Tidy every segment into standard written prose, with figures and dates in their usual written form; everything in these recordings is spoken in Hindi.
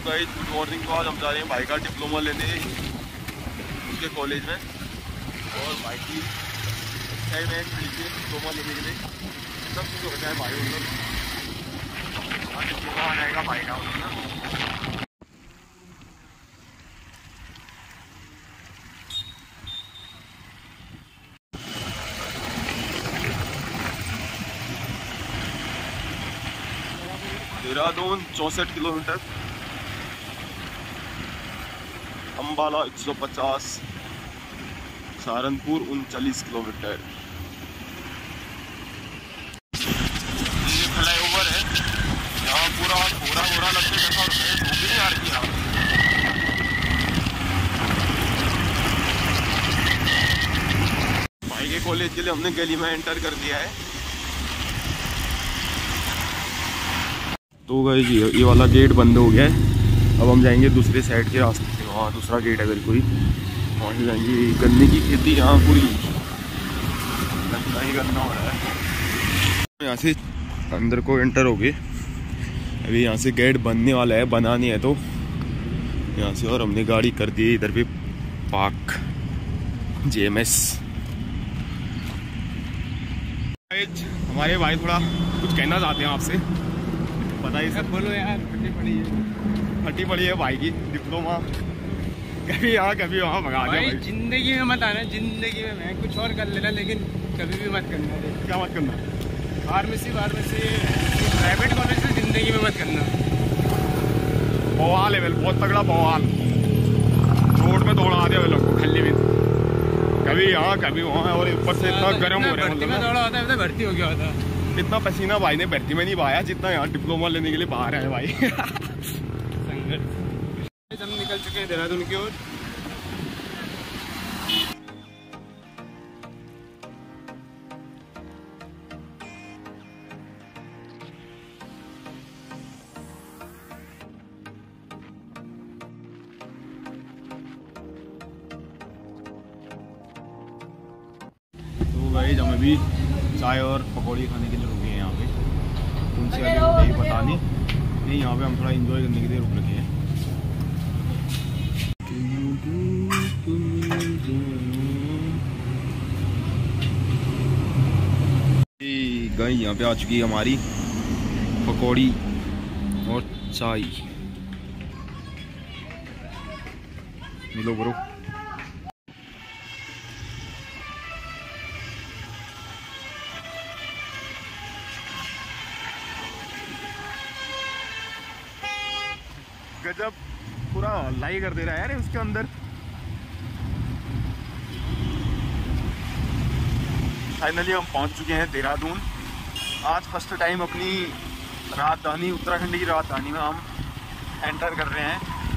Guys good morning. तो आज हम जा रहे हैं भाई का डिप्लोमा लेने उसके कॉलेज में, और भाई की टाइम है डिप्लोमा लेने के लिए। सब कुछ हो जाए भाई उधर डिप्लोमा आ जाएगा भाई का उधर। Dehradun 64 kilometre, Ambala 150, Saharanpur 39 kilometre. ये फ्लाईओवर है, यहाँ पूरा कोहरा लगता है, कैसा होता है, धूप भी नहीं आ रही यहाँ। भाई के कॉलेज के लिए हमने गली में एंटर कर दिया है। तो गाइस ये वाला गेट बंद हो गया है। अब हम जाएंगे दूसरे साइड के रास्ते से, वहाँ दूसरा गेट है बिल्कुल, वहाँ से जाएंगे। गन्ने की खेती यहाँ पूरी गन्ना ही गन्ना हो रहा है। यहाँ से अंदर को एंटर हो गए। अभी यहाँ से गेट बनने वाला है, बना नहीं है तो यहाँ से। और हमने गाड़ी कर दी इधर पे पार्क JMS। हमारे भाई थोड़ा कुछ कहना चाहते हैं आपसे, पता ही सब बोलो यार। फटी पड़ी है भाई की डिप्लोमा, कभी यहाँ कभी वहाँ भगा दे। जिंदगी में मत आना, जिंदगी में मैं कुछ और कर लेना, लेकिन कभी भी मत करना। क्या मत करना? फार्मेसी प्राइवेट कॉलेज से जिंदगी में मत करना। बवाल है, बहुत तगड़ा बवाल। रोड में दौड़ा दिया लोग को खल्ली में, कभी यहाँ कभी वहाँ, और ऊपर से इतना गर्म हो रहा है। में दौड़ा होता है, भर्ती हो गया होता। इतना पसीना भाई ने भर्ती में नहीं बहाया जितना यहाँ डिप्लोमा लेने के लिए बाहर है भाई। हम निकल चुके हैं देहरादून की ओर। तो भाई हम अभी चाय और पकौड़ी खाने के लिए रुके हैं यहाँ पे। उनसे अभी पता नहीं, यहाँ पे हम थोड़ा एंजॉय करने के लिए रुक रखे हैं। गई यहाँ पे आ चुकी है हमारी पकौड़ी और चाय। मिलो ब्रो। गजब, पूरा लाई कर दे रहा है यार उसके अंदर। फाइनली हम पहुंच चुके हैं देहरादून। आज फर्स्ट टाइम अपनी राजधानी, उत्तराखंड की राजधानी में हम एंटर कर रहे हैं।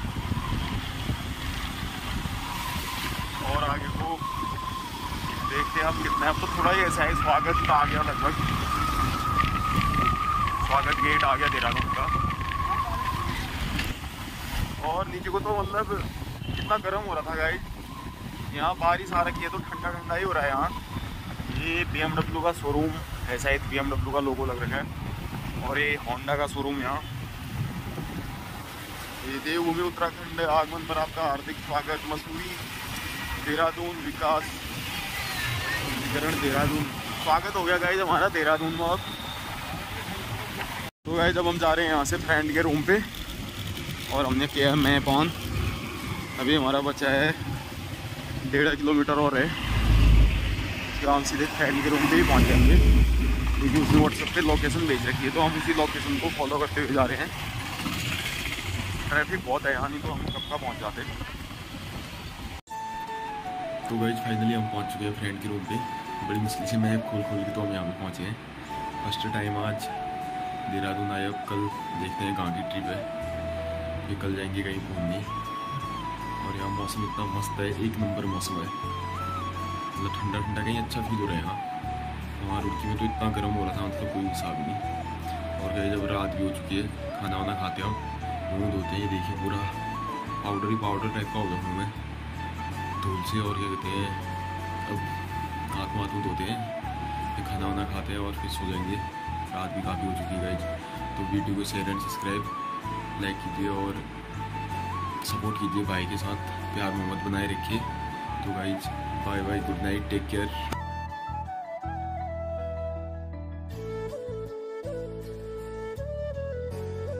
और आगे को देखते हैं अब कितना है। अब तो थोड़ा ही ऐसा है, स्वागत आ गया लगभग, स्वागत गेट आ गया देहरादून का। और नीचे को तो मतलब कितना गर्म हो रहा था गाइस। यहाँ बारिश आ रखी है तो ठंडा ठंडा ही हो रहा है यहाँ। ये BMW का शोरूम है, शायद BMW का लोगो लग रखा है। और ये होंडा का शोरूम यहाँ। ये देवभूमि उत्तराखंड आगमन पर आपका हार्दिक स्वागत। मसूरी देहरादून विकास देहरादून, स्वागत हो गया गाइस हमारा देहरादून में। अब तो गाइस जब हम जा रहे हैं यहाँ से फ्रेंड के रूम पे, और हमने किया है मैप ऑन। अभी हमारा बचा है 1.5 किलोमीटर और है। हम सीधे फ्रेंड के रूम पे ही पहुँच जाएंगे, क्योंकि उसने व्हाट्सएप पे लोकेशन भेज रखी है। तो हम उसी लोकेशन को फॉलो करते हुए जा रहे हैं। ट्रैफिक बहुत है यहाँ, नहीं तो हम कब का पहुँच जाते। तो गाइस फाइनली हम पहुँच चुके हैं फ्रेंड के रूम पे। बड़ी मुश्किल से मैप खोल के तो हम यहाँ पे पहुँचे हैं। फर्स्ट टाइम आज देहरादून आए। अब कल देखते हैं कहाँ की ट्रिप है, फिर कल जाएंगे कहीं घूमने। और यहाँ मौसम इतना मस्त है, एक नंबर मौसम है, मतलब ठंडा ठंडा कहीं अच्छा फील हो रहा है यहाँ। वहाँ रुड़की में तो इतना गर्म हो रहा था, मतलब कोई हिसाब नहीं। और कहीं जब रात भी हो चुकी है, खाना वाना खाते हो, मुँह धोते हैं, ये देखिए पूरा पाउडर टाइप का हो गया मुँह में धूल से। और क्या कहते हैं, अब हाथ वाथ धोते हैं, फिर खाना वाना खाते हैं और फिर सो जाएंगे। रात भी काफ़ी हो चुकी है गाइस। तो वीडियो को शेयर एंड सब्सक्राइब लाइक कीजिए और सपोर्ट कीजिए भाई के साथ, प्यार मोहब्बत बनाए रखिए। तो guys bye bye, good night, take care.